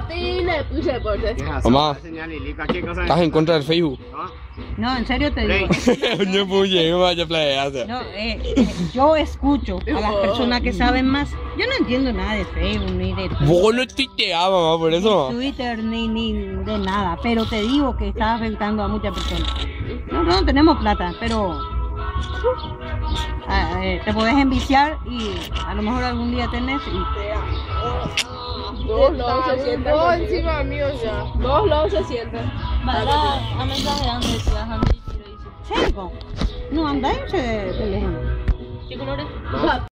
Mamá, ¿estás en contra del Facebook? No, en serio te digo. Yo puye, vaya playa. No, yo escucho a las personas que saben más. Yo no entiendo nada de Facebook ni de Vos no tuiteás, mamá, por eso. Twitter ni de nada, pero te digo que está afectando a muchas personas. No tenemos plata, pero te podés enviciar y a lo mejor algún día tenés y... Dos lados se sientan. Dos encima mío ya. Dos lados se sientan. A mensaje antes decías, Andy, ¿Serio? No, anda ese teléfono. ¿Qué colores?